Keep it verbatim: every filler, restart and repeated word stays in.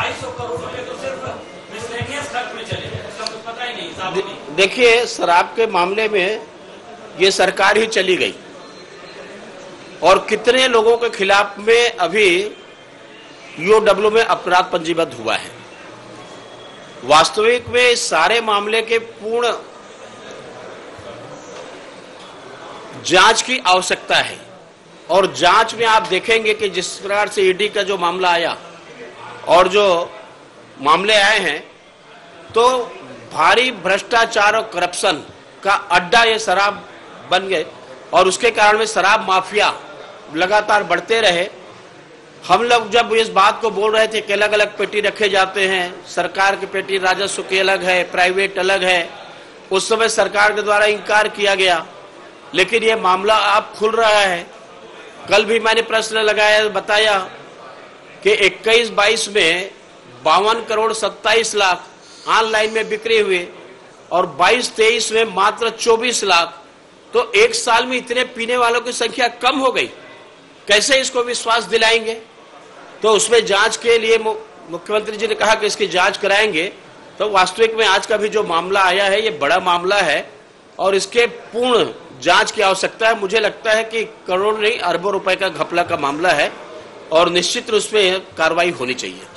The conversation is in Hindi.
ढाई सौ करोड़ रुपए तो सिर्फ मिसलेनियस खर्च में चले गए, उसका कुछ पता ही नहीं, हिसाब ही नहीं। देखिए, शराब के मामले में ये सरकार ही चली गई और कितने लोगों के खिलाफ में अभी ईओडब्ल्यू में अपराध पंजीबद्ध हुआ है। वास्तविक में इस सारे मामले के पूर्ण जांच की आवश्यकता है और जांच में आप देखेंगे कि जिस प्रकार से ईडी का जो मामला आया और जो मामले आए हैं, तो भारी भ्रष्टाचार और करप्शन का अड्डा ये शराब बन गए और उसके कारण में शराब माफिया लगातार बढ़ते रहे। हम लोग जब इस बात को बोल रहे थे कि अलग अलग पेटी रखे जाते हैं, सरकार की पेटी राजस्व की अलग है, प्राइवेट अलग है, उस समय सरकार के द्वारा इंकार किया गया, लेकिन ये मामला अब खुल रहा है। कल भी मैंने प्रश्न लगाया, बताया कि इक्कीस बाईस में बावन करोड़ सत्ताईस लाख ऑनलाइन में बिक्री हुए और बाईस तेईस में मात्र चौबीस लाख, तो एक साल में इतने पीने वालों की संख्या कम हो गई, कैसे इसको विश्वास दिलाएंगे? तो उसमें जांच के लिए मुख्यमंत्री जी ने कहा कि इसकी जांच कराएंगे। तो वास्तविक में आज का भी जो मामला आया है ये बड़ा मामला है और इसके पूर्ण जांच की आवश्यकता है। मुझे लगता है कि करोड़ नहीं अरबों रुपए का घपला का मामला है और निश्चित रूप में कार्रवाई होनी चाहिए।